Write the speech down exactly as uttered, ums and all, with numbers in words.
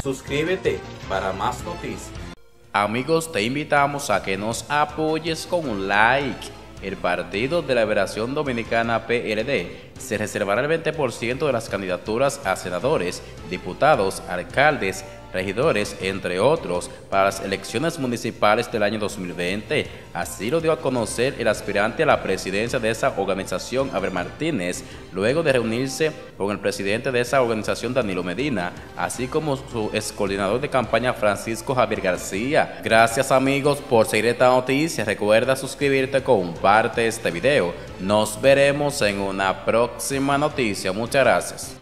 Suscríbete para más noticias. Amigos, te invitamos a que nos apoyes con un like. El Partido de la Liberación Dominicana P L D se reservará el veinte por ciento de las candidaturas a senadores, diputados, alcaldes, regidores, entre otros, para las elecciones municipales del año dos mil veinte. Así lo dio a conocer el aspirante a la presidencia de esa organización, Abel Martínez, luego de reunirse con el presidente de esa organización, Danilo Medina, así como su excoordinador de campaña, Francisco Javier García. Gracias, amigos, por seguir esta noticia. Recuerda suscribirte, comparte este video. Nos veremos en una próxima noticia. Muchas gracias.